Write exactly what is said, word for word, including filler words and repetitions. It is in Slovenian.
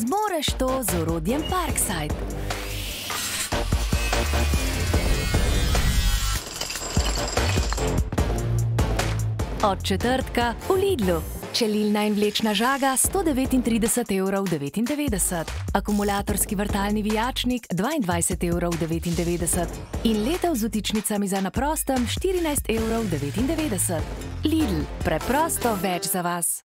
Zmoreš to z orodjem Parkside. Od četrtka v Lidlu. Čelilna in vlečna žaga sto devetintrideset evrov devetindevetdeset, akumulatorski vrtalni vijačnik dvaindvajset evrov devetindevetdeset in letev z vtičnicami za na prostem štirinajst evrov devetindevetdeset. Lidl, preprosto več za vas.